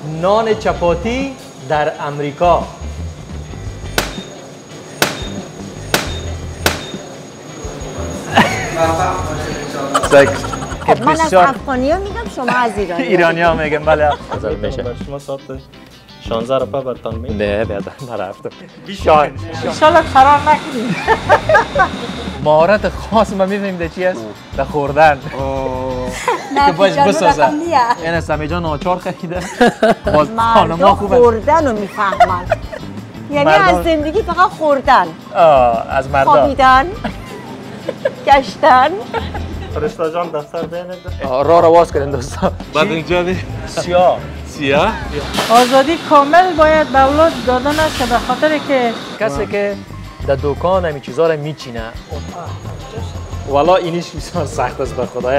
نان چپاتی در امریکا. خب من از افغانی‌ها میگم، شما از ایرانی‌ها میگم. بله میشه. شما ساعت 16 روپیه برتان میگم. نه بیاد نرفتم. انشالله فرار نکنید. مهارت خاص ما می‌فهمیم در چی است؟ در خوردن. نه باش بسازه. این سمی جان آچار خریده. باز خانم‌ها خوردن رو میفهمن. یعنی از زندگی فقط خوردن. از مردا. خوابیدن. گشتن. فرشته جان دفتر بینید. راه رواز کردن دوستا. بعد اینجا دی سیاه. آزادی کامل باید به اولاد داده نشه، به خاطر که کسی که در دکان همین چیزا رو میچینه والا اینیش بسیار سخت است به خدای.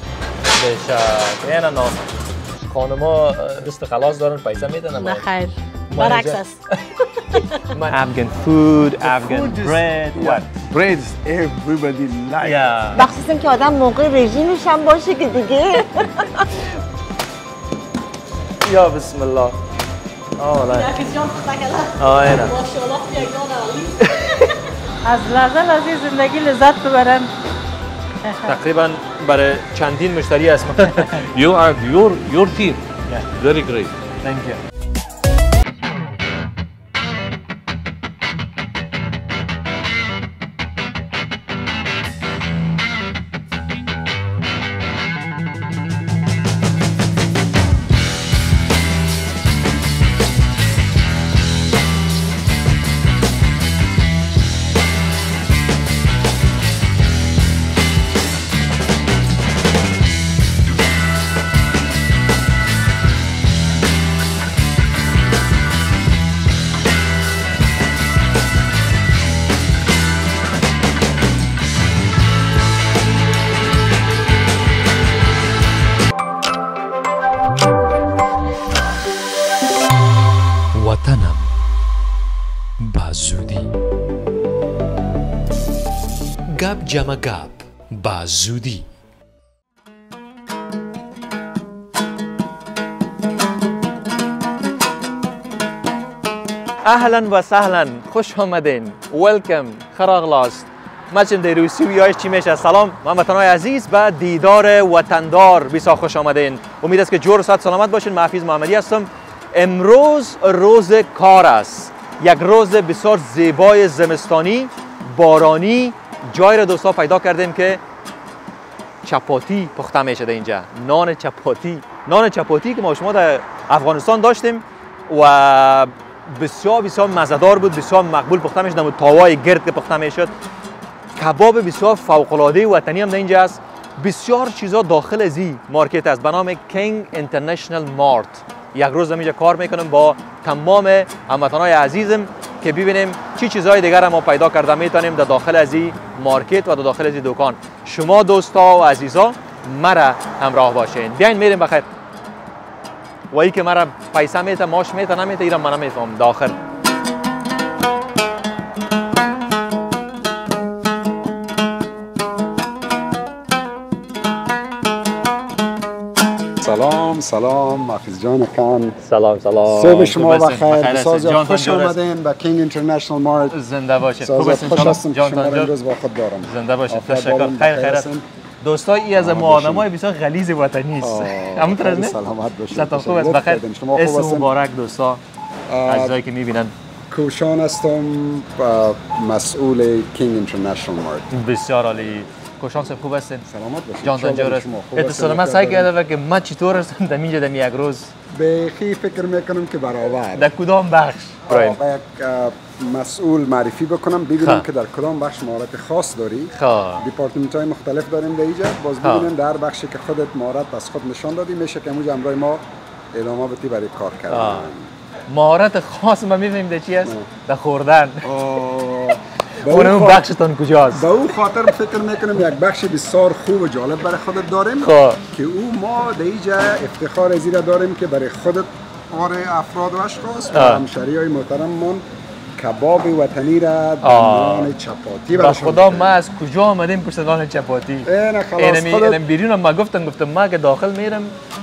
بشه نه خانما دست خلاص دارن پیسه میدن. نه خیر برعکس است. Afghan food, Afghan bread. What? Bread everybody like. مخصوصا که آدم موقع رژیمش هم باشه که دیگه. یا بسم الله. از لحظه زندگی لذت ببرن. تقریبا برای چندین مشتری هست. You are your team. Very great. Thank you. وطنم بازودی گپ جمع گپ بازودی. اهلا و سهلا، خوش آمدین. ویلکم، خراغلاست. مچم در روسی ویایش چی میشه؟ سلام هموطنان عزیز، به دیدار وطندار بسیار خوش آمدین. امید است که جور و صحت سلامت باشین. محفیظ محمدی هستم. امروز روز کار است، یک روز بسیار زیبای زمستانی بارانی. جای را دوستا پیدا کردیم که چپاتی پخته میشه در اینجا. نان چپاتی که ما شما در افغانستان داشتیم و بسیار مزه‌دار بود، بسیار مقبول پخته میشد. در تاوای گرد که پخته میشد. کباب بسیار فوق‌العاده وطنی هم در اینجا است. بسیار چیزا داخل از این مارکت است به نام کینگ اینترنشنال مارت. یک روز اینجا کار میکنم با تمام هموطنان عزیزم که ببینیم چی چیزهای دیگر هم ما پیدا کرده میتونیم در داخل از این مارکت و در داخل از این دکان. شما دوستا و عزیزا مرا همراه باشین. بیاین میریم بخیر. و ای که مرا پیسه میته، ماش میته، نمیته، ایران من نمیفهم داخل. سلام محفیظ جان کان. سلام صبح شما بخیر. بسیار خوش آمدین به کینگ اینترنشنال مارت. زنده باشید. خوب هستین؟ خوش هستم که شما را امروز با خود دارم. زنده باشید. تشکر. خیر. دوستا ای از ما آدمای بسیار غلیظ وطنی است. همونطور نه؟ سلامت باشید. سلام خوب است. بخیر. اسم مبارک دوستا. عزیزایی که میبینن. کوشان هستم، مسئول کینگ اینترنشنال مارت. بسیار عالی. کوشان صاحب خوب هستین؟ سلامت باشید. جان جور است. اتصال ما سعی کرده که ما چطور هستم در اینجا در یک روز. به خی فکر میکنم که برابر. در کدام بخش؟ یک مسئول معرفی بکنم ببینم که در کدام بخش مهارت خاص داری. دیپارتمنت های مختلف داریم در اینجا. باز ببینیم در بخشی که خودت مهارت از خود نشان دادی میشه که امروز همراه ما ادامه بدی برای کار کردن. مهارت خاص ما میفهمیم در چی است؟ در خوردن. اون بخشتان کجاست؟ به او خاطر فکر میکنم یک بخش بسیار خوب و جالب برای خودت داریم که او ما در اینجا افتخار از این داریم که برای خودت افراد و اشخاص و همشهریای محترممون کباب وطنی را نان چپاتی به خدا ما از کجا آمدیم پشت نان چپاتی؟ اینم بیرون ما گفتم ما که داخل میرم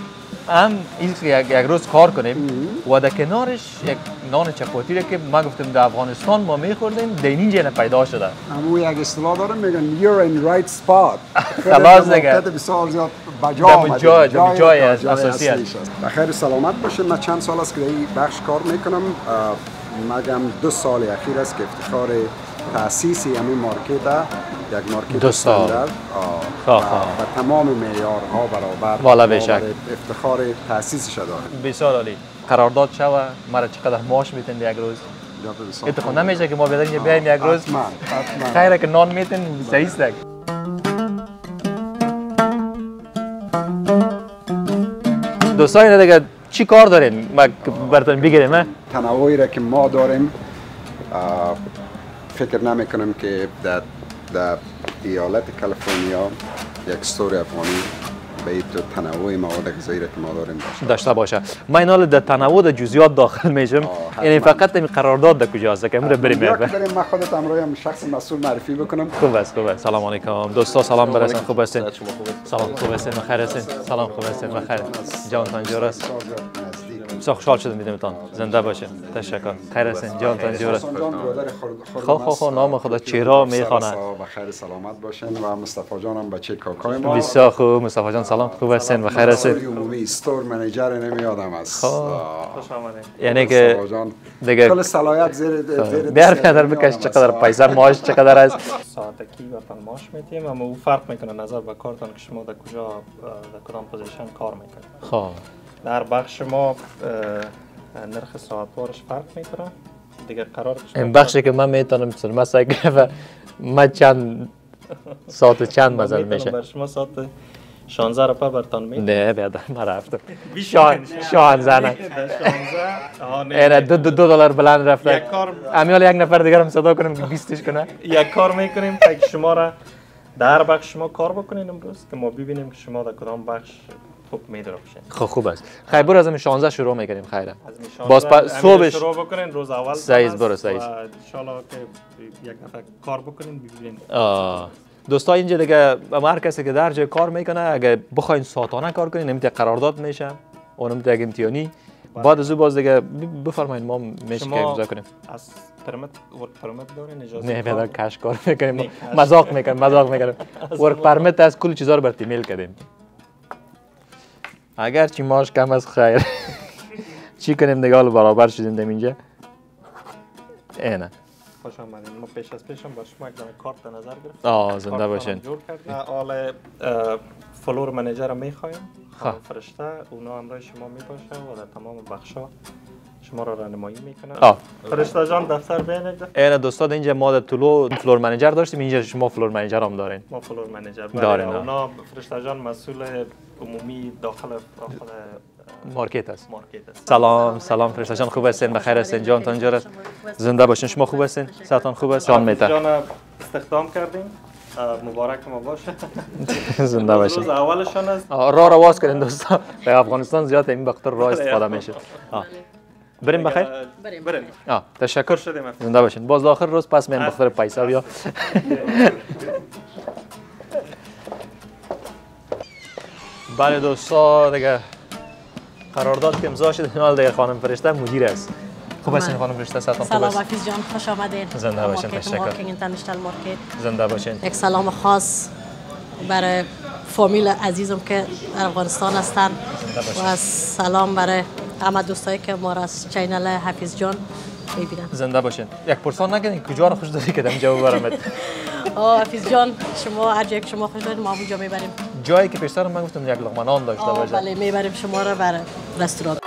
هم این یک روز کار کنیم و در کنارش یک نان چپاتی که ما گفتم در افغانستان ما میخوردیم در اینجا پیدا شده. همون یک اصطلاح دارم میگن you're in right spot. خلاص دیگه. بسیار زیاد بجا آمده. جای اساسی است. بخیر سلامت باشین. من چند سال است که این بخش کار میکنم. مگم 2 سال اخیر است که افتخار تأسیس همین مارکت یک مارکت استاندارد و تمام معیارها برابر والا بشک افتخار تأسیسش داریم. بسیار عالی. قرارداد شوه مرا چقدر معاش میتین یک روز؟ اتفاق نمیشه که ما بداریم بیایم یک روز؟ حتما خیره که نان میتین صحیح است. دوستان دیگه چی کار دارین؟ ما براتون بگیریم. تنوعی را که ما داریم فکر نمی کنم که در ایالت کالیفرنیا یک استور افغانی به این تنوع مواد غذایی را که ما داریم داشته باشه. ما اینا در تنوع در جزئیات داخل میشم. یعنی فقط این قرارداد در کجاست که امروز بریم. ما خودت امروز هم شخص مسئول معرفی بکنم. خوب است. سلام علیکم دوستا، سلام برسن. خوب هستین؟ سلام خوب هستین؟ بخیر هستین؟ سلام خوب هستین؟ بخیر. جانتان جور است. بسیار خوشحال شدم دیدمتان. زنده باشین. تشکر. خیر هستین؟ جانتان جور است. خو نام خدا چرا میخوانه؟ بخیر سلامت باشین و مصطفی جان هم بچه کاکای ما. بسیار خوب. مصطفی جان سلام خوب هستین؟ بخیر هستین؟ عمومی استور منیجر نمیادم است. خوش آمدید. یعنی که دیگه کل صلاحیت زیر بیار قدر بکش چقدر پیسه معاش چقدر است. ساعتکی برتون معاش میتیم اما او فرق میکنه نظر به کارتان که شما در کجا در کدام پوزیشن کار میکنید. خب در بخش ما نرخ ساعتوارش فرق میکنه. دیگه قرار این بخشی که من میتونم مثلا که من چند ساعت چند مثلا میشه. بر شما ساعت 16 روپیه برتان میدم. نه بیادر ما رفتم. 16 نه. 16 $2 بلند رفته. امیال یک نفر دیگر هم صدا کنم که 20ش کنه. یک کار میکنیم که شما را در بخش شما کار بکنین امروز که ما ببینیم که شما در کدام بخش خوب میدرخشین. خب خوب است. خیر برو از 16 شروع میکنیم. خیره. باز صبحش شروع بکنین روز اول. صحیح برو صحیح. ان شاء الله که یک نفر کار بکنین ببینین. دوستا اینجا دیگه هر کسی که در جای کار میکنه اگه بخواین ساعتانه کار کنین نمیشه قرارداد میشه و نمیشه یک امتیانی. بعد از او باز دیگه بفرمایید ما میشه که امضا کنیم. از پرمیت ورک پرمیت دارین اجازه؟ نه بیادر کش کار میکنیم. مذاق میکنیم. ورک پرمیت از کل چیزا رو بر ایمیل کردیم. اگر چی ماش کم از خیر. چی کنیم دیگه حالا برابر شدیم دم اینجا. اینه. خوش آمدید. ما پیش از پیشم با شما یک دانه کارت در نظر گرفتیم. زنده باشین. حال فلور منیجر رو میخوایم. فرشته اونا همراه شما میباشه و در تمام بخشا شما را راهنمایی میکنه. فرشته جان دفتر بین. اینه دوستا اینجا ما در طلوع فلور منیجر داشتیم، اینجا شما فلور منیجر هم دارین. ما فلور منیجر داریم. اونا فرشته جان مسئول عمومی داخل مارکت است. سلام فرشته جان خوب هستین؟ بخیر هستین؟ جانتان جور است. زنده باشین. شما خوب هستین؟ صحتان خوب است؟ جان میته. جان استخدام کردیم. مبارک ما باشه. زنده باشین. روز اولشون است. راه رواز کنین دوستا. در افغانستان زیاد این بخاطر راه استفاده میشه. بریم بخیر؟ بریم. تشکر. زنده باشین. باز آخر روز پس من بخاطر پیسه بیا. بله دوستا دیگه قرارداد که امضا شد حال دیگه خانم فرشته مدیر است. خوب هستین خانم فرشته؟ سلام حفیظ جان خوش آمدید. زنده باشین. تشکر. اینترنشنال مارکت. زنده باشین. یک سلام خاص برای فامیل عزیزم که در افغانستان هستن و سلام برای همه دوستایی که ما را از چینل حفیظ جان میبینن. زنده باشین. یک پرسان نکنین کجا رو خوش داری که دم جواب برامت. حفیظ جان شما هر جایی که شما خوش دارید ما اونجا میبریم. جایی که پیشتر من گفتم یک لقمه نان داشته باشه. بله میبریم شما را برای رستوران.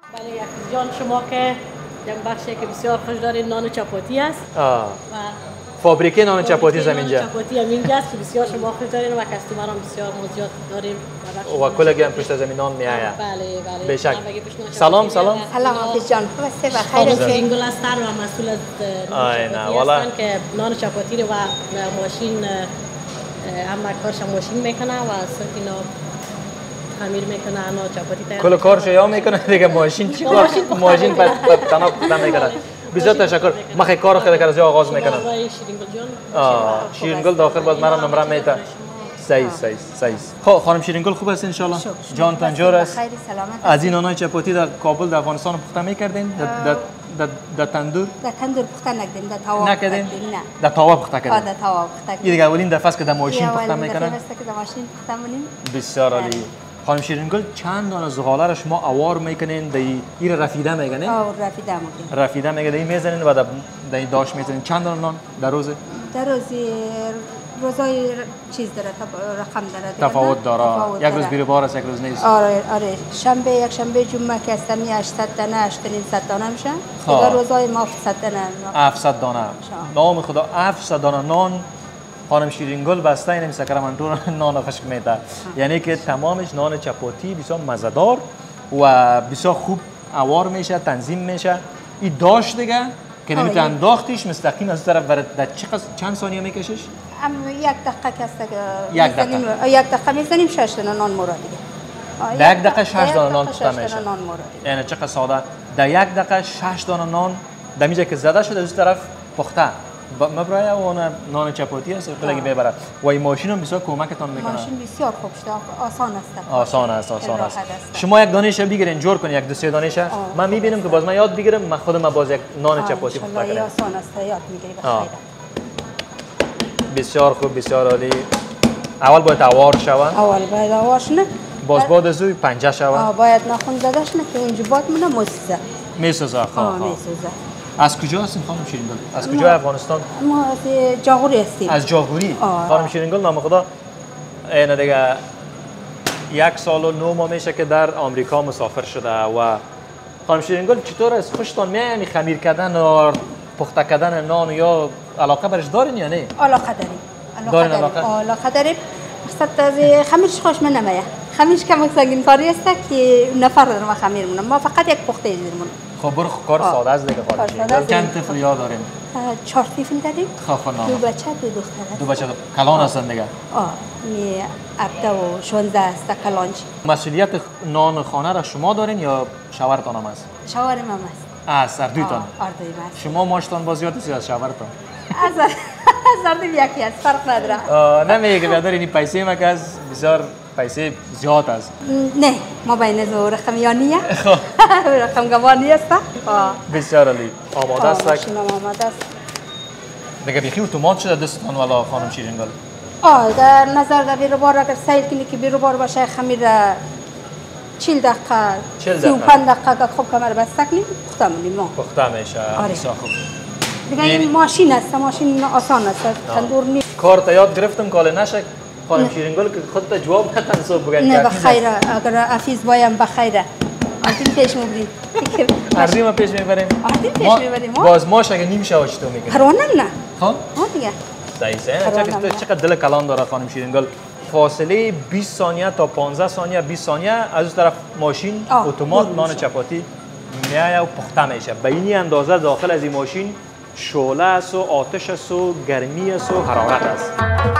شما که یک بخشی که بسیار خوش دارین نان چپاتی است و فابریکه نان چپاتی زمینجا چپاتی همینجاست که بسیار شما خوش دارین و کاستومران بسیار زیاد داریم و کلگی هم پشت زمین نان میآید. بله بله. بشک. سلام. سلام حافظ جان، خوبه و خیر. شیرینگل هستن و مسئول از نان چپاتی هستن که نان چپاتی و ماشین هم کارش ماشین میکنه و صرف اینا خمیر میکنه نان چپاتی تیار. کل کارش یا میکنه دیگه ماشین چیکار؟ ماشین تنها میکنه. بسیار تشکر. ما خیلی کارو خیلی از آغاز میکنم. شیرینگل جان. شیرینگل داخل باز مرا نمره میته. صحیح. خب خانم شیرینگل خوب است ان شاء الله. جان تنجور است. خیر سلامت. از این نانای چپاتی در کابل در افغانستان پخته میکردین در تندور؟ در تندور پخته نکردیم، در توا نکردین؟ نه. در توا پخته کردین؟ در توا پخته کردیم. این دیگه اولین دفعه است که در ماشین پخته میکنن؟ اولین دفعه است که در ماشین پخته میکنیم. بسیار عالی. خانم شیرینگل چند دانه زغاله را شما اوار میکنین این رفیده میگن؟ رفیده میگن. رفیده میگن این میزنین و در داش میزنین. چند دانه نان در روز؟ در روزای چیز داره، رقم داره. تفاوت داره. یک روز بیروبار است، یک روز نیست. آره. شنبه یک شنبه جمعه که است 800 دانه 800 دانه میشه. دیگه روزای ما 700 دانه. 700 دانه. نام خدا 700 دانه نان خانم شیرینگل بسته این ساکرامنتو نان خشک میده. یعنی که تمامش نان چپاتی بسیار مزه‌دار و بسیار خوب اوار میشه، تنظیم میشه. این داش دیگه که نمیتونی انداختیش مستقیم از طرف برات در چند ثانیه میکشش؟ یک دقیقه که یک دقیقه میزنیم 6 دانه نان مراد دیگه. در یک دقیقه 6 دانه نان پخته میشه. یعنی چقدر ساده. در یک دقیقه 6 دانه نان در میجا که زده شده از طرف پخته. مبرای اون نان چپاتی است کلگی ببره و این ماشین هم بسیار کمکتان میکنه. ماشین بسیار خوب شده، آسان است. شما یک دانه‌ش بگیرین جور کنین، یک دو سه دانه‌ش من میبینم که باز من یاد بگیرم، من خودم باز یک نان چپاتی پخته کنم. آسان است، یاد میگیری بخیر. بسیار خوب، بسیار عالی. اول باید اوار شود. اول باید اوار شونه. باز بعد از اون پنجه شود. باید ناخن زده شونه که اونجا باد مونه موسیزه. میسوزه. میسوزه. از کجا هستین خانم شیرینگل؟ از کجا افغانستان؟ ما از جاغوری هستیم. از جاغوری؟ خانم شیرینگل نام خدا اینه دیگه 1 سال و 9 ماه میشه که در آمریکا مسافر شده و خانم شیرینگل چطور است؟ خوشتان میاد خمیر کردن و پخته کردن نان یا علاقه برش دارین یا نه؟ علاقه داریم. علاقه داریم. مقصد از خمیرش خوش من نمیاد. خمیرش کم سنگین کاری است که نفر دارم خمیر مونم. ما فقط یک پخته دیرمون. خب برو کار ساده است دیگه خانم. چند طفل یاد دارین؟ 4 طفل داریم. خب نام. 2 بچه 2 دختر است. 2 بچه کلان هستن دیگه. می 17 و 16 است کلانچ. مسئولیت نان خانه را شما دارین یا شوهرتان هم است؟ شوهرم هم است. هر دویتان. است. شما ماشتان باز زیاد است از شوهرتان؟ از یکی است، فرق نداره. نمیگه که بیادر این پیسه ما که از بسیار پیسه زیاد است. نه ما بین از رقمیانیه. رقم گوانی است. بسیار عالی. آماده است. ماشین آماده است. دیگه بیخی اتومات شده دستتان والا خانم شیرینگل. در نظر در بیروبار اگر سیل کنی که بیروبار باشه خمیر 40 دقیقه 35 دقیقه که خوب کمر بسته کنیم پخته می‌کنیم ما. پخته میشه. بسیار خوب. دیگه این ماشین است، ماشین آسان است، تندور نیست. کار یاد گرفتم کال نشه خانم شیرینگل که خودت جواب نتنسو بگن. نه بخیر، اگر حفیظ بایم بخیره. آدم پیش میبریم. ما پیش میبریم. باز ماش اگه نیم شو چطور میکنیم؟ پروانه نه. ها دیگه. صحیح. چقدر دل کلان داره خانم شیرینگل. فاصله 20 ثانیه تا 15 ثانیه 20 ثانیه از اون طرف ماشین اتومات نان چپاتی میایه و پخته میشه. به این اندازه داخل از این ماشین شعله است و آتش است و گرمی است و حرارت است.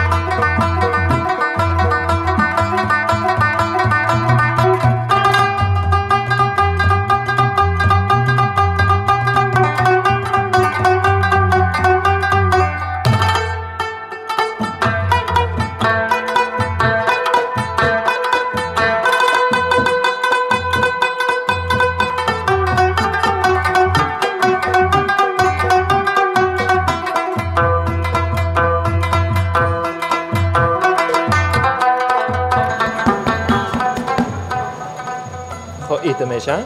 ایت میشه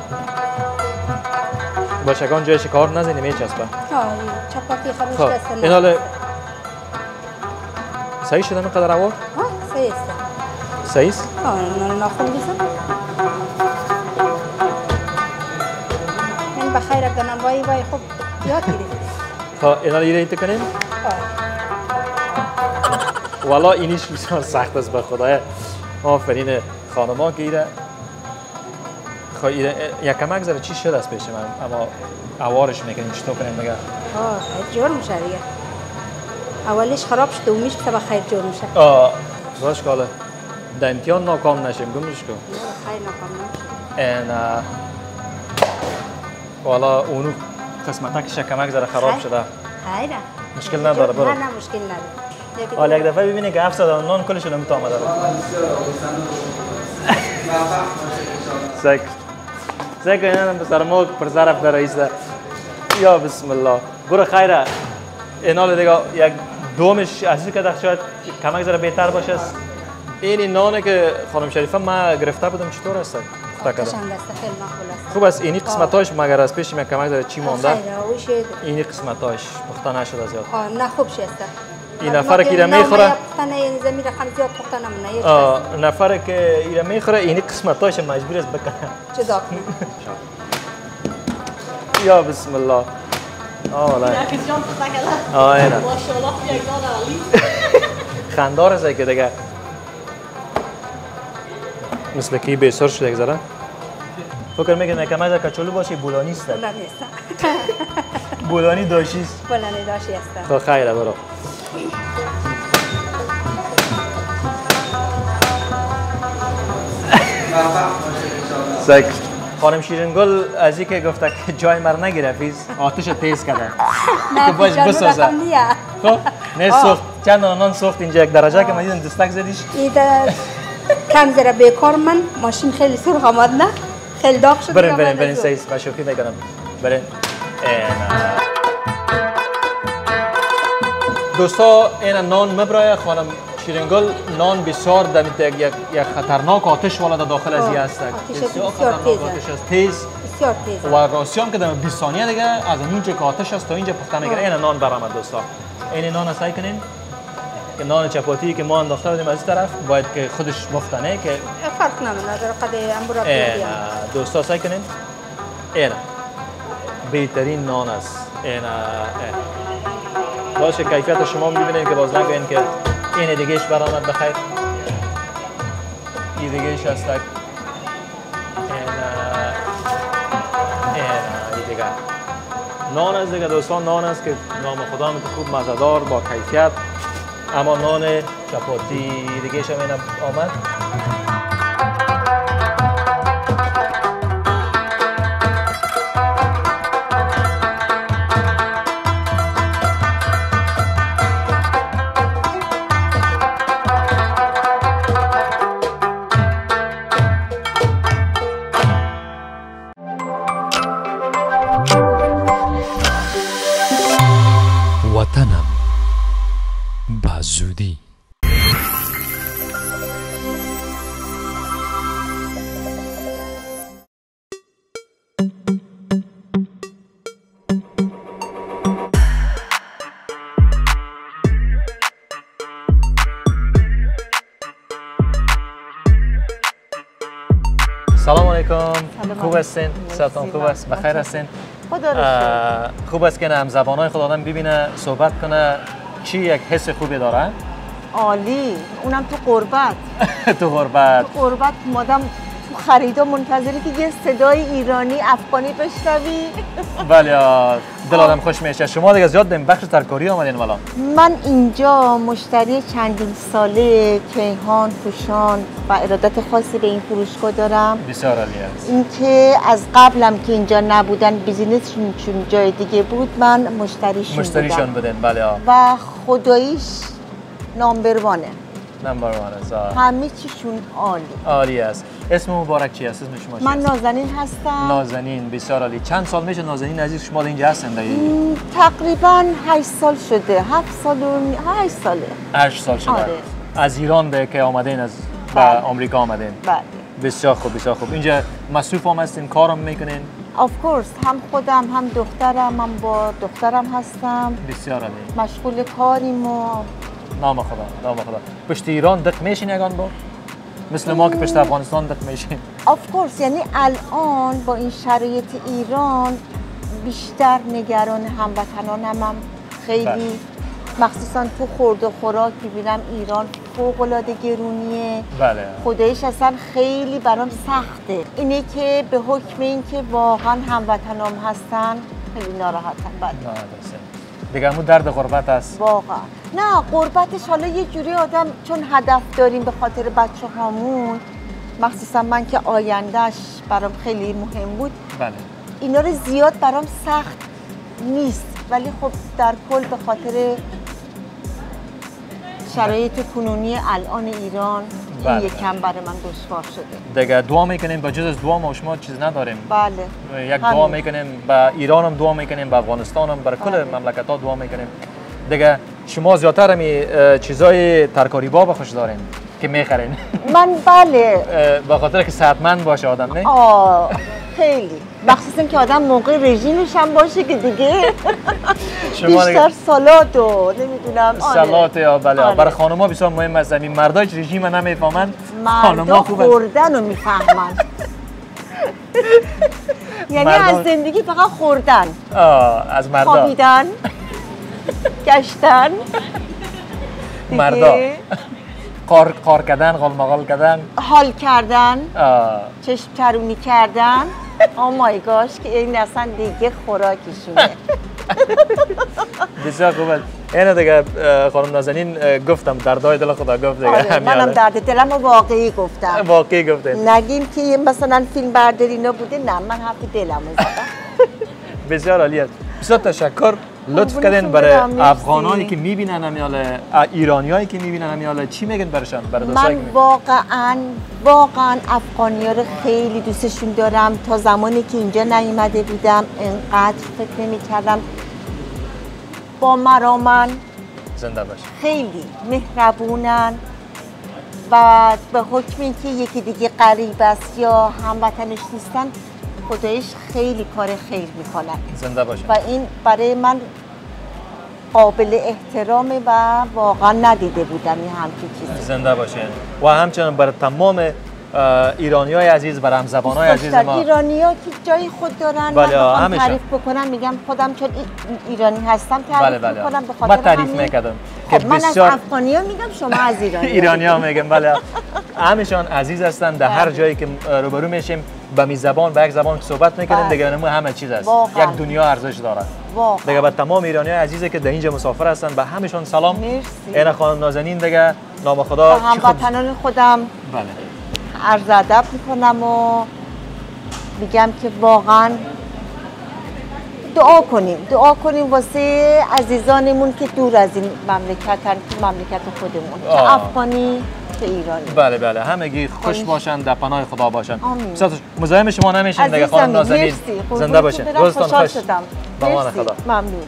با شکان جای شکار نزنی میچسبه. چپاتی خمیش دست نه. این حاله صحیح شده اینقدر اوار؟ صحیح است. صحیح است؟ ناخن بیزم. من بخیر اگر نبایی خوب یاد گیرید. خب این حاله ایره ایت کنیم؟ والا اینیش بسیار سخت است به خدای. آفرین خانما که ایره یک کمک زره چی شده است پیش من اما اوارش میکنیم چطور کنیم دیگه؟ خیر جور میشه دیگه. اولش خراب شده و میشه که خیر جور میشه. باش کاله در امتحان ناکام نشیم گمش کن. خیر ناکام نمیشه. والا اونو قسمتا که کمک زره خراب شده. خیره. مشکل نداره برو. نه مشکل نداره. حالا یک دفعه ببینی که 700 نان کلش نمیت آمده رو. سکر اینم بسر ما پر ظرف در رئیس ده. یا بسم الله. برو خیره. اینال دیگه یک دومش عزیز که شاید کمک زره بهتر باشه. این نانه که خانم شریفه ما گرفته بودم چطور است؟ قشنگ است خیلی معقول است. خوب است اینی قسمتاش مگر از پیش من کمک داره چی مونده؟ خیره اوشه. اینی قسمتاش پخته نشده زیاد. نه خوب شست. این نفر که ایره میخوره پختنه یعنی زمین رقم زیاد پخته نمونه. نفر که ایره میخوره اینی قسمتاش مجبور است بکنه. چه داغ. یا بسم الله. والله. یک جان پخته کرده. اینا. ماشاءالله یک دانه علی. خندار است که دیگه. مثل کی بسر شده یک ذره. فکر میکنم که مزه کچولو باشه بولانی است. بولانی است. بولانی داشی است. بولانی داشی است. تو خیره برو. سک. خانم شیرینگل از اینکه گفته که جای مر نگرفیز آتش تیز کرده. نه باش بسازه. خب نه سوخت چند نان سوخت اینجا یک درجه که من دیدم دستک زدیش. ایده کم زره بیکار من ماشین خیلی سرخ آمد نه خیلی داغ شد. برین سیز با شوخی نکنم. برین. دوستا این نان مبرای خانم شیرینگل نان بسیار دمیت یک خطرناک آتش والا داخل از است. بسیار تیز است. تیز. بسیار تیز. و راستی هم که در 20 ثانیه دیگه از اینجا که آتش است تا اینجا پخته میگیره. این نان برآمد دوستا. این نان سعی کنین که نان چپاتی که ما انداخته بودیم از این طرف باید که خودش مفتنه که فرق نمیکنه در قد امبورا بیان. دوستا سعی کنین. این بهترین نان است. این باشه کیفیت شما می‌بینید که باز نگوین که این دیگهش برآمد بخیر. این دیگهش هست. این دیگه نان است دیگه دوستان نان است که نام خدا میگه خوب مزه‌دار با کیفیت اما نان چپاتی دیگهش هم این آمد. وطنم بازودی سلام علیکم. خوب هستین؟ صحتتون خوب است؟ بخیر هستین؟ خوب است که هم زبانهای خود آدم ببینه صحبت کنه چی یک حس خوبی داره؟ عالی اونم تو غربت. تو غربت مادام تو خریدا منتظری که یه صدای ایرانی افغانی بشنوی. بله دل آدم خوش میشه. شما دیگه زیاد دم بخش ترکاری آمدین والا. من اینجا مشتری چندین ساله کیهان پوشان و ارادت خاصی به این فروشگاه دارم. بسیار عالی است. اینکه از قبلم که اینجا نبودن بیزینسشون چون جای دیگه بود من مشتریشون بودن. بله و خداییش نامبر وانه. نمبر وان است. همه چیشون عالی است. اسم مبارک چی است؟ اسم شما چی من نازنین هستم. نازنین بسیار عالی. چند سال میشه نازنین عزیز شما اینجا هستند؟ تقریبا 8 سال شده. 8 ساله. 8 سال شده. آره. از ایران که آمدین از به آمریکا آمدین. بله. بسیار خوب بسیار خوب. اینجا مصروف هم هستین کارم میکنین؟ آف کورس هم خودم هم دخترم هم با دخترم هستم. بسیار عالی. مشغول کاریم و نام خدا. پشت ایران دق میشین یگان بار؟ مثل ما که پشت افغانستان دق میشین. آف کورس یعنی الان با این شرایط ایران بیشتر نگران هموطنانم خیلی مخصوصا تو خورد و خوراک میبینم ایران فوق‌العاده گرونیه. بله. خودش اصلا خیلی برام سخته. اینه که به حکم این که واقعا هموطنام هستن خیلی ناراحتم. بله. دیگه همون درد غربت است. واقعا. نه غربتش حالا یه جوری آدم چون هدف داریم به خاطر بچه هامون، مخصوصا من که آیندهش برام خیلی مهم بود. بله. اینا رو زیاد برام سخت نیست، ولی خب در کل به خاطر شرایط کنونی الان ایران این یکم برای من دشوار شده. دیگه دعا میکنیم با جز از دعا ما شما چیز نداریم. بله. یک دعا میکنیم با ایران هم دعا میکنیم، با افغانستان هم، برای کل مملکت ها دعا میکنیم. دیگه شما زیادتر همی چیزای ترکاری باب خوش دارین که میخرین؟ من بله. به خاطر که صحتمند باشه آدم نه؟ خیلی. مخصوصا که آدم موقع رژیمش هم باشه که دیگه بیشتر سالات و نمیدونم. سالات یا بله. برای خانم‌ها بسیار مهم است. این مردای رژیم نمیفهمن، خانم‌ها خوردن رو میفهمن. یعنی از زندگی فقط خوردن. از مردا. خوابیدن. گشتن. مردا. قار کردن، غالمغال کردن، حال کردن، چشم چرونی کردن. مای گاش که این اصلا دیگه خوراکشونه. بسیار خوبه. اینه دیگه خانم نازنین گفتم دردای دل خدا گفت دیگه. منم درد دلم واقعی گفتم. واقعی گفتم. نگیم که مثلا فیلم برداری نبوده، نه من حرف دلمو زدم. بسیار عالیه. بسیار تشکر. لطف کردین برای افغانایی که میبینن همیال، ایرانیایی که میبینن همیال، چی میگن برشان؟ من واقعا افغانی‌ها رو خیلی دوستشون دارم. تا زمانی که اینجا نیومده بودم انقدر فکر نمی‌کردم با مرامن. زنده باش. خیلی مهربونن و به حکم اینکه یکی دیگه غریب است یا هموطنش نیستن، خدایش خیلی کار خیر میکنن. زنده باشه. و این برای من قابل احترامه و واقعا ندیده بودم این همچین چیزی. زنده باشه. و همچنین برای تمام ایرانیای عزیز، برای همزبانای عزیز ما، ایرانی‌ها که جای خود دارن. بله. من تعریف بکنم میگم خودم چون ایرانی هستم تعریف میکنم به خاطر من تعریف میکردم که من از افغانی‌ها میگم شما از ایرانی‌ها میگم. بله. همشان عزیز هستن. در هر جایی که روبرو میشیم به می زبان، به یک زبان که صحبت میکنیم دیگه نمو همه چیز است. یک دنیا ارزش داره. دیگه به تمام ایرانیای عزیزی که در اینجا مسافر هستن به همشون سلام. مرسی. این خانم نازنین دیگه نام خدا هموطنان خودم بله عرض ادب میکنم و میگم که واقعا دعا کنیم واسه عزیزانمون که دور از این مملکتن، که مملکت خودمون، چه افغانی چه ایرانی. بله همگی خوش باشن، در پناه خدا باشن. مزاحم شما نمیشین دیگه خانم نازنین. زنده باشین. روزتون خوش. به امان خدا. ممنون.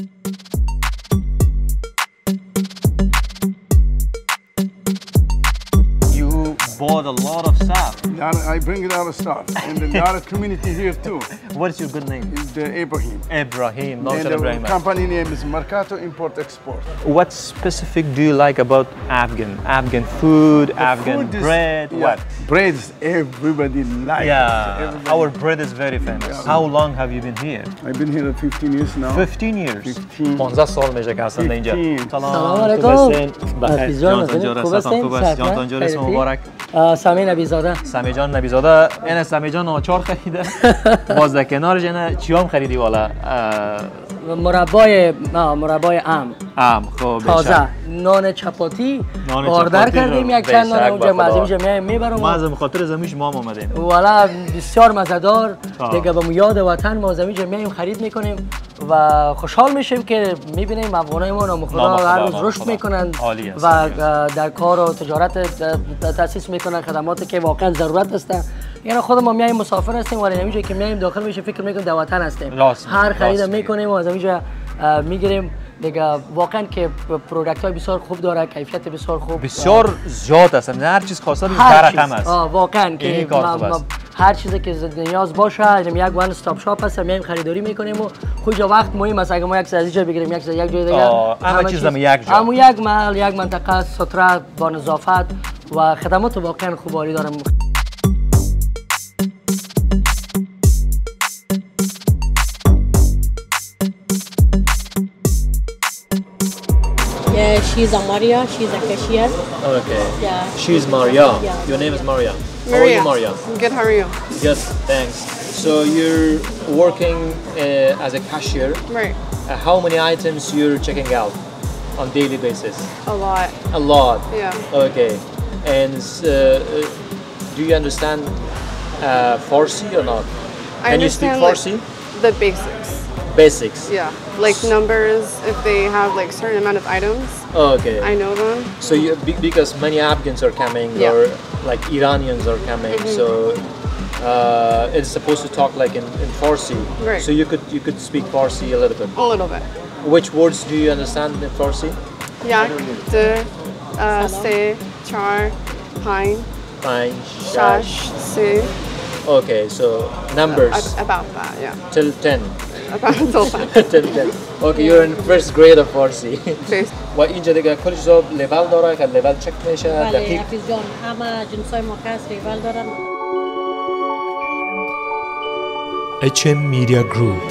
Bought a lot of stuff. I bring a lot of stuff, and a lot of community here too. What's your good name? It's Ibrahim. Ibrahim. The company name is Mercato Import Export. What specific do you like about Afghan food, Afghan bread? What? Bread everybody likes. Yeah, our bread is very famous. How long have you been here? I've been here 15 years now. 15 years. 15 سال میشه که هستن اینجا. سلام علیکم. جان تانجور اسم مبارک. سمی نبیزاده. سمی جان نبیزاده. این سمی جان آچار خریده. باز در کنارش اینا چیام خریدی والا؟ مربای ام. خب تازه نان چپاتی آردر کردیم، یک چند نان اونجا مزه میبرم. مزه خاطر زمیش ما اومدیم. والا بسیار مزه‌دار. دیگه به یاد وطن ما زمیش میایم خرید میکنیم و خوشحال میشیم که میبینیم افغانای ما نامخدا هر روز رشد میکنن و در کار و تجارت تاسیس میکنن، خدماتی که واقعا ضرورت هست. یعنی خود ما میایم مسافر هستیم ولی نمیشه که میایم داخل میشه فکر میکنیم در وطن هستیم. هر خرید میکنیم و از اینجا میگیریم دیگه. واقعا که پروداکت های بسیار خوب داره، کیفیت بسیار خوب، بسیار زیاد است. هر چیز خاصه در رقم است. واقعا که هر چیزی که نیاز باشه یک وان استاپ شاپ هست، میایم خریداری میکنیم و کجا وقت مهم است اگه ما یک از اینجا بگیریم یک جای دیگه، همه چیز یک جا، همون یک محل، یک منطقه ستره با نظافت و خدمات واقعا خوباری داره. Yeah, she's a Maria. She's a cashier. Okay. Yeah. She's Maria. Yeah. Your name is Maria. Maria. How are you, Maria? Good, how are you? Good, thanks. So you're working as a cashier. Right. How many items you're checking out on daily basis? A lot. A lot. Yeah. Okay. And do you understand Farsi or not? Can you speak Farsi? Like, the basics. Basics. Yeah. Like numbers, if they have like certain amount of items. Okay. I know them. So you because many Afghans are coming or like Iranians are coming, so it's supposed to talk like in Farsi. Right. So you could speak Farsi a little bit. A little bit. Which words do you understand in Farsi? Yak, de, se, char, pine, shash, se. Okay, so numbers. About that, yeah. Till 10. About till 10. Till 10. Okay, you're in first grade of Farsi. و اینجا دیگه کل چیزا لیول داره که لیول چک میشه بله حفیظ جان همه جنسای ما که هست لیول دارن. HM Media Group.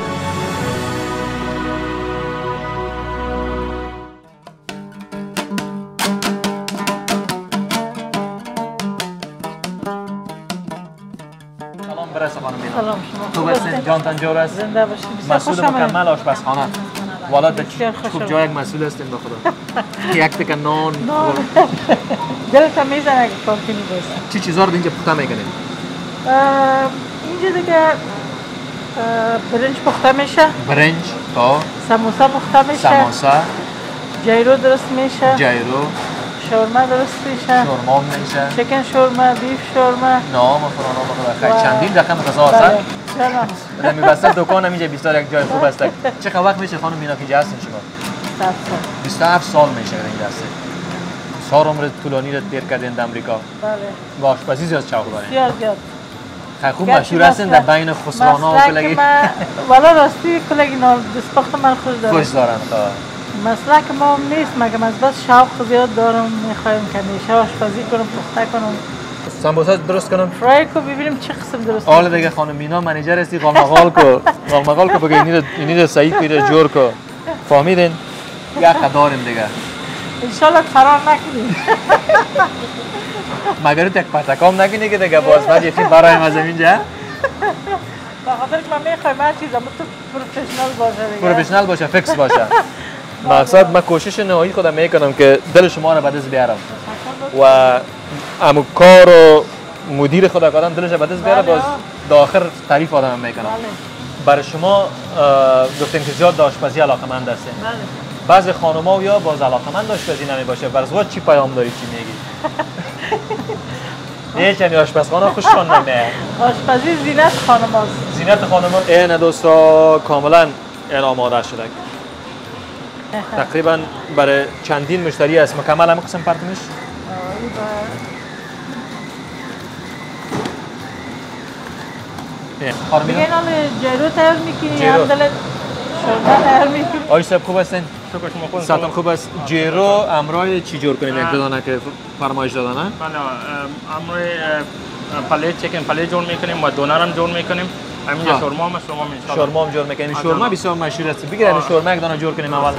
سلام شما. خوب هستین؟ جانتان جور است؟ زنده باشید. مسئول مکمل آشپزخانه. والا خوب جای یک مسئول هستین به خدا. یک تکه نان. دلتم میزنه اگه کار کنی بایستم. چی چیزا رو اینجا پخته میکنین؟ اینجا دیگه برنج پخته میشه. برنج، سموسا پخته میشه. سموسا. جیرو درست میشه. جیرو. شورما درست میشه. شورما میشه. چکن شورما، بیف شورما. نام خدا خیلی چندین رقم غذا هست. بله. میبسته دکان اینجا بیشتر یک جای خوب است. چه وقت میشه خانم مینا که اینجا هستین شما؟ 27 سال میشه اینجا هستین. سال عمر طولانی رو دیر کردین در امریکا. بله. با آشپزی زیاد شوق دارین. زیاد. خیلی خوب مشهور هستین در بین خسرانا و کلگی. والا راستی کلگی نال دستپخت من خوش دارم. خوش دارم مسئله که ما نیست مگه از بس شوق زیاد دارم میخوایم که میشه آشپزی کنم پخته کنم. سمبوسا درست کنم. فرای کو ببینیم چه قسم درست. حالا دیگه خانم مینا منیجر هستی قالمغال کو بگه اینو صحیح کنید جور کو. فهمیدین؟ یک داریم دیگه. ان شاء الله فرار نکنید. مگر تک پاتکام نکنی که دیگه باز بعد یکی برای ما اینجا. با خاطر که من میخوایم هر چیز اما تو پروفشنال باشه دیگه. پروفشنال باشه، فیکس باشه. مقصد من کوشش نهایی خودم میکنم که دل شما رو به دست بیارم و امو کار و مدیر خدا کردم دلش به دست بیاره باز داخل تعریف آدم میکنم. برای شما گفتیم که زیاد آشپزی علاقه‌مند هستین. بعضی خانم‌ها یا باز علاقه‌مند آشپزی نمیباشه. برای خود چی پیام داری چی میگی؟ هیچ یعنی آشپزخانه خوششون نمیاد. آشپزی زینت خانم‌هاست. زینت خانم‌ها. این دوستا کاملا آماده شده. تقریبا برای چندین مشتری است. مکمل هم قسم پرتمش؟ دیگه این حال جیرو تیار میکنی هم دلت شوربه تیار میکنی. آقای صاحب خوب هستین؟ سلام خوب است. جیرو امرای چی جور کنیم؟ یک دو دانه که فرمایش دادن ها؟ بله امرای پله چکن پله جور میکنیم و دونر هم جور میکنیم. همینجا شورما هم میشه. شورما هم جور میکنیم. شورما بسیار مشهور است. بگیرید شورما یک دانه جور کنیم اول.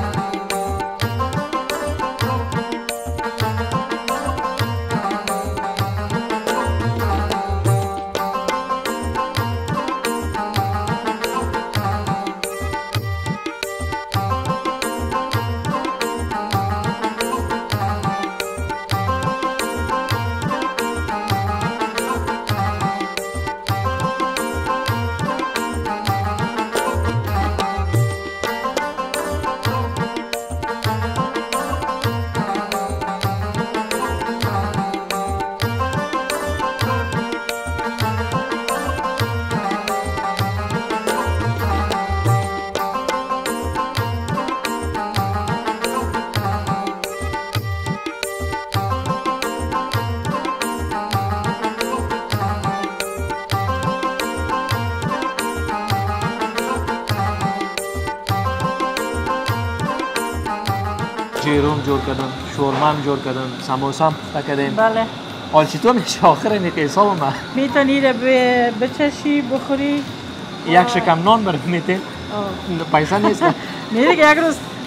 جیروم جور کردم، شورما هم جور کردم، سموسا هم پخته کردیم. بله. حال چطور میشه آخر این حساب ما؟ میتونی بچشی بخوری. یک شکم نان برات میتین؟ پیسه نیست. نه دیگه یک روز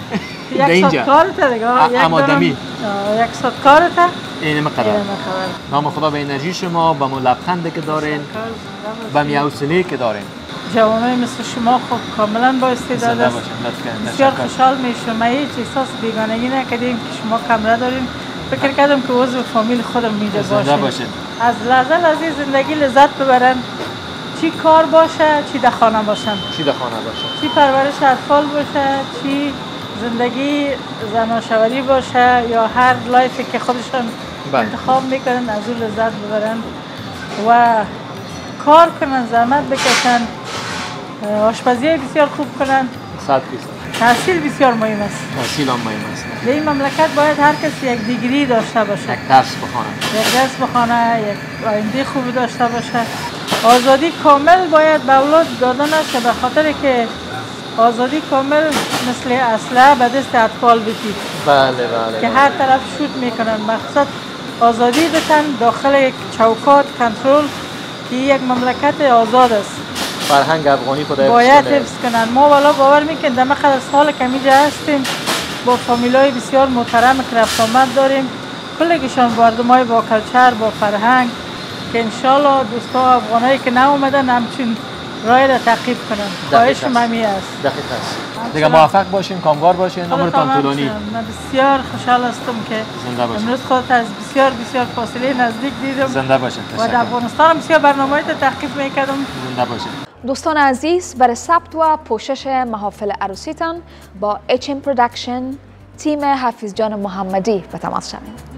یک ساعت کارته دیگه. اما دمی یک ساعت کارته. این مقدار. نام خدا به انرژی شما، به مون لبخندی که دارین، به می حوصله‌ای که دارین. جوانای مثل شما خب کاملا با استعداد است. بسیار خوشحال میشم. هیچ احساس بیگانگی نکردیم که شما کمره دارین. فکر کردم که عضو فامیل خودم میجا باشین. از لحظه لحظه زندگی لذت ببرن. چی کار باشه، چی در خانه باشن. چی پرورش اطفال باشه، چی زندگی زناشویی باشه یا هر لایفی که خودشان انتخاب میکنن از اون لذت ببرن و کار کنن، زحمت بکشن، آشپزی بسیار خوب کنن. 100%. تحصیل بسیار مهم است. تحصیل هم مهم است. در این مملکت باید هر کسی یک دیگری داشته باشه. یک درس بخونه. یک آینده خوب داشته باشه. آزادی کامل باید به اولاد داده نشه، به خاطر که آزادی کامل مثل اسلحه به دست اطفال بتید. بله. که هر طرف شوت میکنن. مقصد آزادی بتن داخل یک چوکات کنترل که یک مملکت آزاد است. فرهنگ افغانی خود باید حفظ کنن. ما والا باور میکنیم در مقدار سال که اینجا هستیم با فامیلای بسیار محترم که رفت آمد داریم، کلگیشان مردمای با کلچر، با فرهنگ که انشالله دوستا افغانایی که ناومدن همچین راه را تعقیب کنن. خواهش ممی است. دقیق است. دیگه موفق باشین، کامگار باشین. عمرتان طولانی. من بسیار خوشحال هستم که امروز خودت از بسیار فاصله نزدیک دیدم. زنده باشین. و در افغانستان بسیار برنامه‌ای تعقیب میکردم. زنده باشین. دوستان عزیز، برای ثبت و پوشش محافل عروسیتان با HM پروداکشن تیم حفیظ جان محمدی به تماس شوید.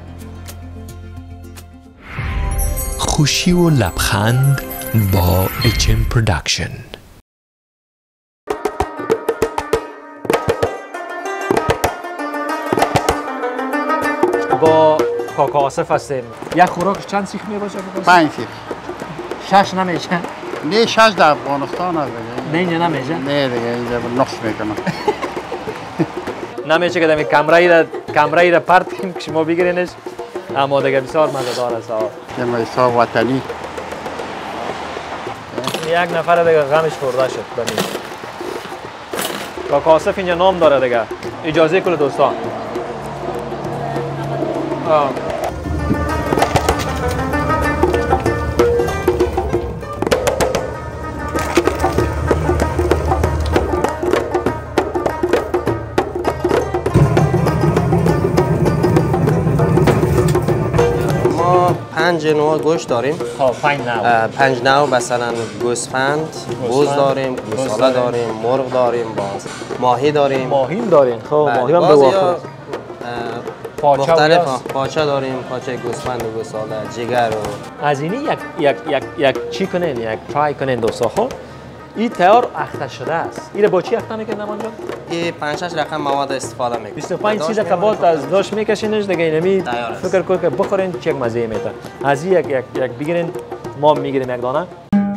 خوشی و لبخند با HM پروداکشن. با کاکا آصف هستیم. یک خوراک چند سیخ می باشه؟ 5 سیخ. 6 نمیشه؟ نه 6 در افغانستان هست دیگه. نه اینجا نمیشه؟ نه دیگه اینجا نقص میکنم. نمیشه که دمی کمرایی را پرت کنیم که شما بگیرینش، اما دیگه بسیار مزه‌دار است. حساب وطنی. یک نفر دیگه غمش خورده شد. ببین. کاکا آصف اینجا نام داره دیگه. اجازه کل دوستان. ما 5 نوع گوشت داریم. خب 5 نوع مثلا گوسفند، بز داریم، گوساله داریم، مرغ داریم، باز ماهی داریم. ماهی داریم. خب ماهی هم بواخر. مختلف پاچه داریم، پاچه گوسفند و گوساله، جگر و از اینی یک چی کنین، یک ترای کنین دوستا. خب این تیار اخته شده است. این با چی اخته میکنن نمان جان؟ این 5-6 رقم مواد استفاده میکنیم. 25 30 دقیقه بعد از داش میکشینش دیگه اینمی فکر کنید که بخورین چه مزه میده. از یک بگیرین، ما میگیریم یک دانه.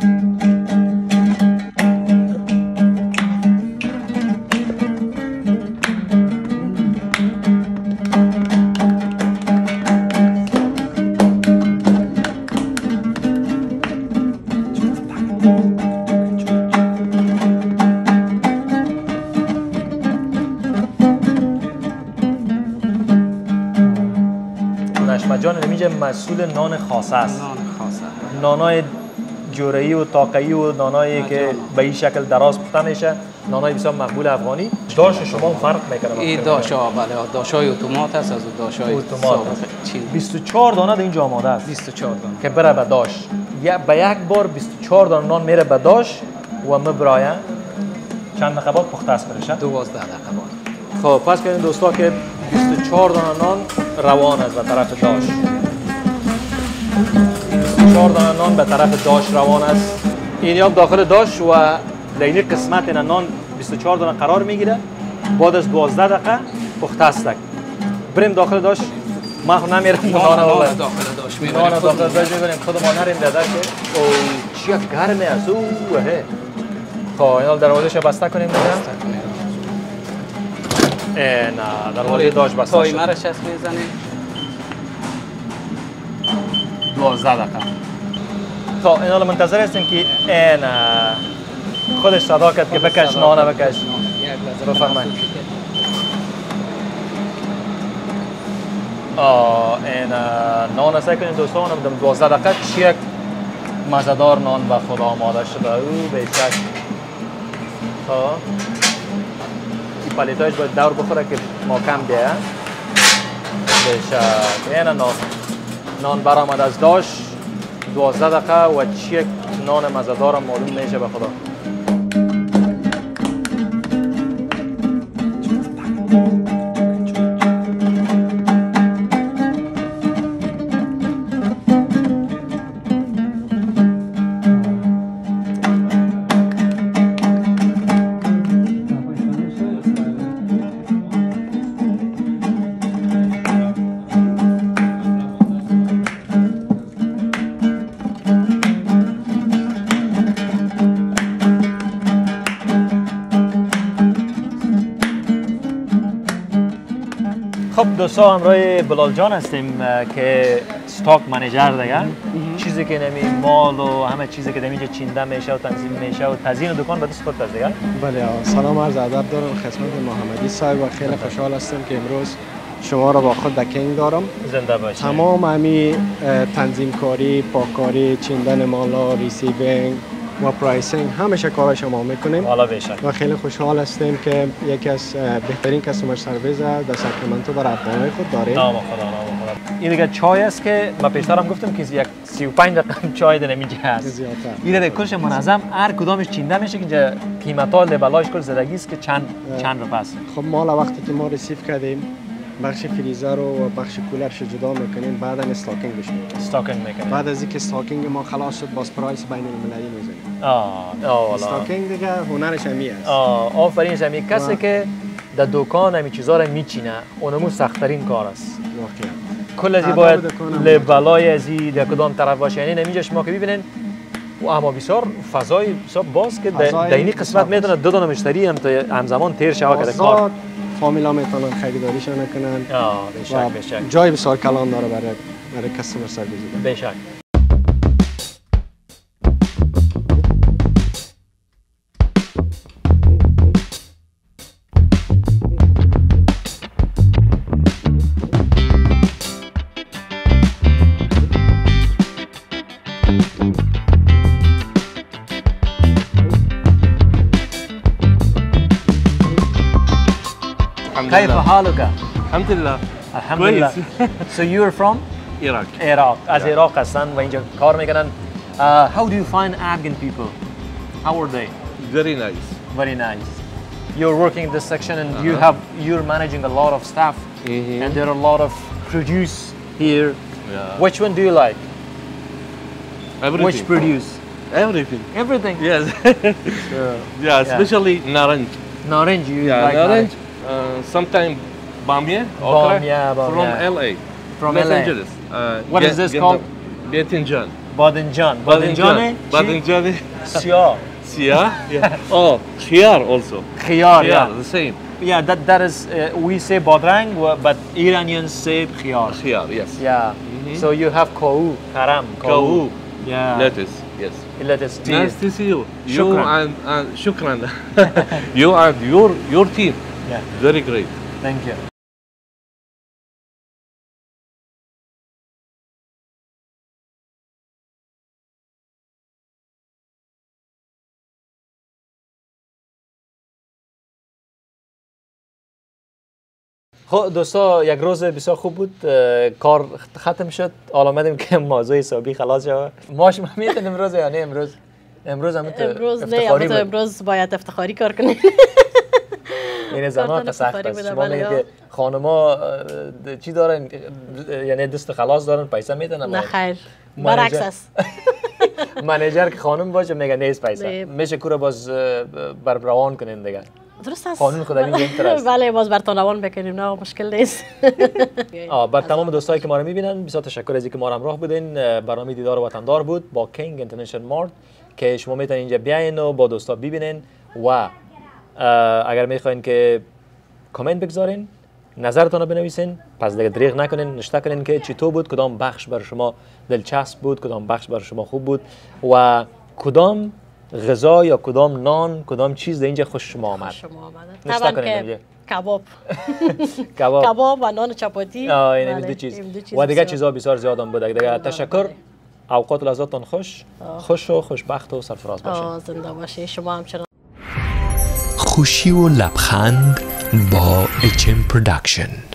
جان نمیشه مسئول نان خاصه است. نانای جورایی و تاقه‌ای و نانایی که به این شکل دراز پخته میشه، نانای بسیار مقبول افغانی. داش شما فرق میکنه؟ این داشا بله، داشای اتومات است، از داشای سابق چین. 24 دانه اینجا آماده است. 24 دانه که بره به داش. به یک بار 24 دانه نان میره به داش و مبرایه. چند دقیقه بعد پخته است برشه؟ 12 دقیقه خب بعد. پس کنید دوستا که 24 دانه نان روان است به طرف داش. 24 دانه نان به طرف داش روان است. این هم داخل داش و لینی قسمت این نان 24 دانه قرار میگیره. بعد از 12 دقیقه پخته است. بریم داخل داش. ما خو نمیرم نان داخل داش میبریم. نان داخل داش میبریم. خودمان نریم داده که او چه گرمه است. اوه. خب اینا دروازه‌شو بسته کنیم دیگه. نه دروازه داش بسته شد. تایمر چسب میزنیم. 12 دقیقه. خب اینا منتظر هستیم که این خودش صدا کرد که بکش نانه بکش. بفرمایید. این نان است کنید دوستان، دم 12 دقیقه چیک مزه‌دار نان به خود آماده شده. او به شک این پلیتایش باید دور بخوره که محکم بیه. به شک این نان برآمد از داش 12 دقیقه و چیک نان مزه‌دار معلوم میشه به خدا. خب دوستا همراه بلال جان هستیم که استاک منیجر دیگه. چیزی که نمی مال و همه چیزی که اینجا چینده میشه و تنظیم میشه و تزیین دکان به دست خود دیگه. بله سلام عرض ادب دارم خدمت محمدی صاحب و خیلی خوشحال هستم که امروز شما را با خود در کینگ دارم. زنده باشید. تمام همی تنظیم کاری، پاککاری، چیندن مالا، ریسیوینگ و پرایسینگ همیشه کار شما میکنیم. والا بشک. و خیلی خوشحال هستیم که یکی از بهترین کاستمر سرویس در ساکرامنتو در افغانهای خود داریم. نام خدا. این دیگه چای است که ما پیشترم گفتم که یک 35 دقیقه چای در نمیجه هست. این دیگه کلش منظم هر کدامش چینده میشه که اینجا قیمتا لبلاش کل زدگی است که چند رو پس. خب ما وقتی که ما ریسیو کردیم بخش فریزر و بخش کولرش جدا میکنیم، بعدا استاکینگش میکنیم. استاکینگ میکنیم. بعد از اینکه استاکینگ ما خلاص شد باز پرایس بین المللی میذاریم. والا. استاکینگ دیگه هنرش همی است. آفرینش همی. کسی که در دکان همی چیزا رو میچینه اونمو سخت‌ترین کار است. واقعا. کل ازی باید لبلای ازی در کدام طرف باشه. یعنی نمیجا شما که ببینین اما بسیار فضای بسیار باز که در این قسمت میتونه دو تا مشتری هم همزمان تیر شوه که کار فامیلا میتونن خریداریشون کنن. بشک. جای بسیار کلان داره برای کاستمر سرویس. بشک. كيف حالك؟ الحمد لله. الحمد لله. So you are from Iraq. Iraq. از عراق هستن و اینجا کار میکنن. How do you find Afghan people? How are they? Very nice. Very nice. You're working in this section and you're managing a lot of staff and there are a lot of produce here. Yeah. Which one do you like? Everything. Which produce? Everything. Everything. Yes. Yeah, especially naranj. Naranj, you like naranj. Sometimes bamia. From LA. From Los LA. Angeles. What is this called? Batinjan. Badinjan. Badinjane? Badinjane. Siyah. Siyah? Yeah. Oh, khiyar also. Khiyar, yeah. The same. Yeah, that is, we say badrang, but Iranians say khiyar. Khiyar, yes. Yeah. So you have kou, karam, kou. Yeah. Lettuce, yes. Lettuce. Nice to see you. Shukran. You and shukran. You and your team. Yeah. Very great. Thank you. خب دوستا یک روز بسیار خوب بود، کار ختم شد، حالا آمدیم که موضوع حسابی خلاص شد. ماش میتونیم امروز یا نه امروز امروز باید افتخاری کار کنیم. این زنان سخت است. شما میگید که خانما چی دارن، یعنی دست خلاص دارن پیسه میدن؟ نه خیر، برعکس است. منیجر که خانم باشه میگه نیست پیسه، میشه کورا باز برروان کنین دیگه. درست است. قانون خود این اینطور است. بله باز برتون روان بکنیم، نه مشکل نیست. بر تمام دوستایی که ما رو میبینن بسیار تشکر از اینکه ما رو همراه بودین. برنامه دیدار وطندار بود با کینگ اینترنشنال مارت که شما میتونین اینجا بیاین و با دوستا ببینین و اگر میخواین که کامنت بگذارین، نظرتون رو بنویسین، پس دیگه دریغ نکنین، نشته کنین که چطور بود، کدام بخش بر شما دلچسب بود، کدام بخش بر شما خوب بود و کدام غذا یا کدام نان، کدام چیز در اینجا خوش شما آمد. طبعا که کباب و نان چپاتی. این دو چیز و دیگه چیزها بسیار زیاد هم بوده دیگه. تشکر. اوقات لذتتون خوش و خوشبخت و سرفراز باشید. زنده باشید. شما همچنان. خوشی و لبخند با HM Production.